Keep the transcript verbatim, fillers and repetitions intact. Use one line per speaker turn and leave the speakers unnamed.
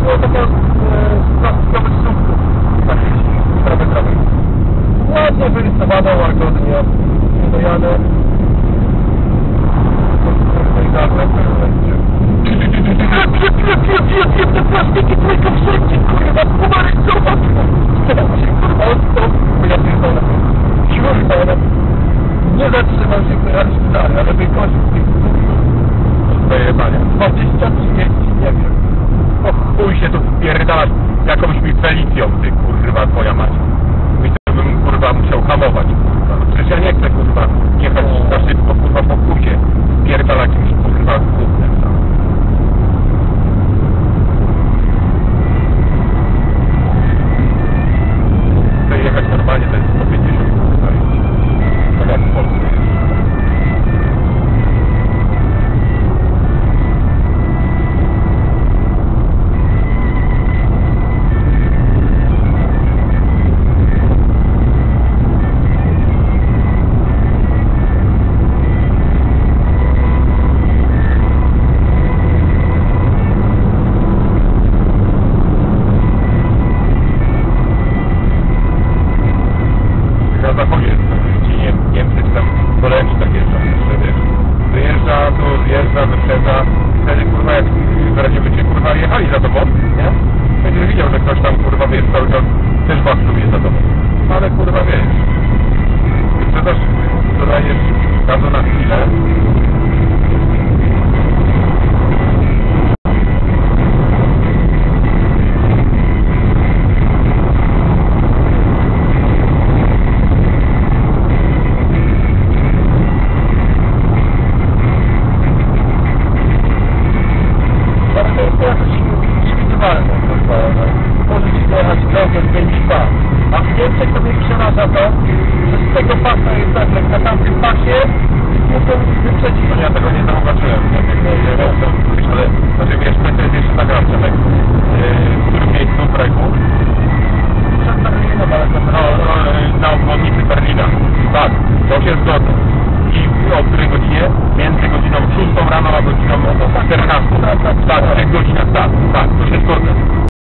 było taka e, z plastikowych słupków takich parametrowych. Ładnie wyrysowana, łagodnie. Nie dojadę. No i dobra, te plastiki tylko wszędzie, kurwa, kumary są mocno. Kurwa, odstąp, bo ja pierdolę. Kurwa, nie zatrzymam się, bo ja szpitale, ale wykończył tych dojebania. dwadzieścia trzydzieści, nie wiem. O chuj się tu wpierdalasz jakąś mi Felicją, ty kurwa, twoja mać. I to bym kurwa musiał hamować, kurwa. No przecież ja nie chcę kurwa jechać za szybko, kurwa, po kusie. Pierdala jakimś kurwa gównem. Chcę jechać normalnie, to jest sto pięćdziesiąt, kurwa. Tak jak w Polsce jest. Na zachodzie ci Niemcy tam Poleni tak jeżdżą, że wiesz, wyjeżdża, tu zjeżdża, wyprzedza, wtedy kurwa jak wyraźnie będzie kurwa jechali za tobą, nie? Będziesz widział, że ktoś tam kurwa wiesz, cały czas też bastuje za tobą. Ale kurwa wiesz, wyprzedzasz, dodajesz gazu na chwilę. Może ci dojechać drogę w pięć dwa. A w Niemczech to mnie przeraża to, że z tego pasa jest tak, jak na tamtym pasie muszą wyprzedzić. No ja tego nie zauważyłem, tak jak nie wiem, ale znaczy wiesz, to jest jeszcze nagram Przemek, w którym miejscu w Breku. Przed Berlinem, ale to no, na obwodnicy Berlina. Tak, to się zgodzę. I o której godzinie? Między godziną szóstą rano a godziną czternastą. Tak, tak, tak, tak, godzina, tak, tak, to się zgodzę.